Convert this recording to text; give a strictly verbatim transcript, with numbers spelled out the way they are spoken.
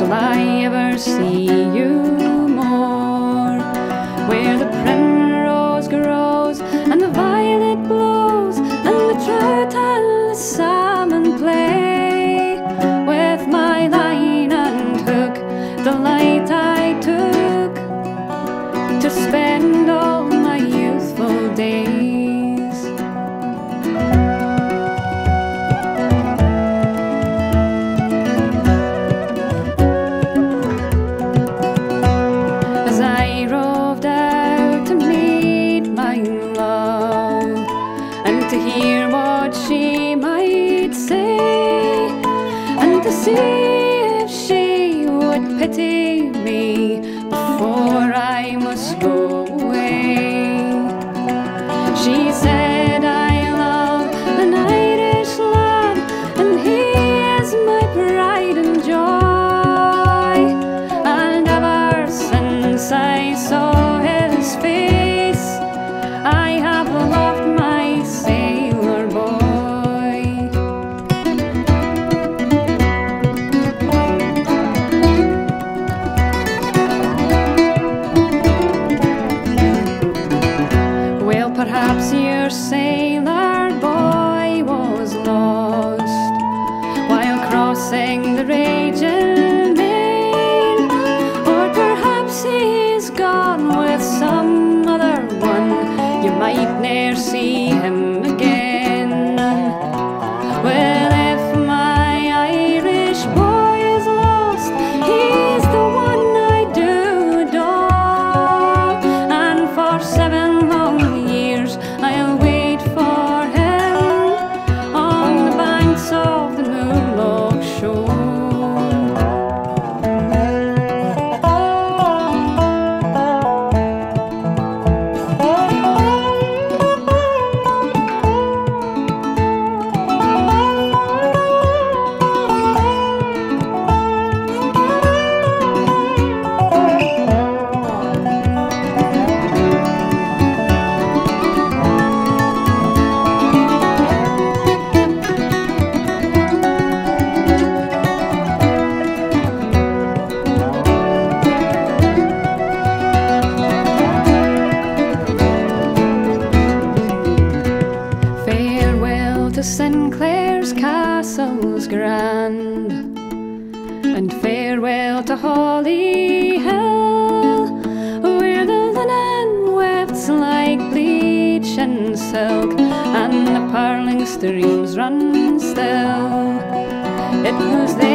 shall I ever see you more? Where the primrose grows and the violet blows and the trout and the salmon play. With my line and hook, the light I took to spend all my youthful days. As I roved out to meet my love and to hear what she might say, and to see if she would pity me before I must go away. She said, I love an Irish lad, and he is my pride and joy. And ever since I saw his face, I have loved my sailor boy. Well, perhaps your sailor boy was lost while crossing the raging main, or perhaps he's gone with some other one. You might ne'er see him again. Well, if my Irish boy is lost, he's the one I do adore, and for seven long years I'll wait for him on the banks of the Moorlough shore. To Sinclair's castles grand, and farewell to Holly Hill, where the linen wefts like bleach and silk, and the purling streams run still. It was there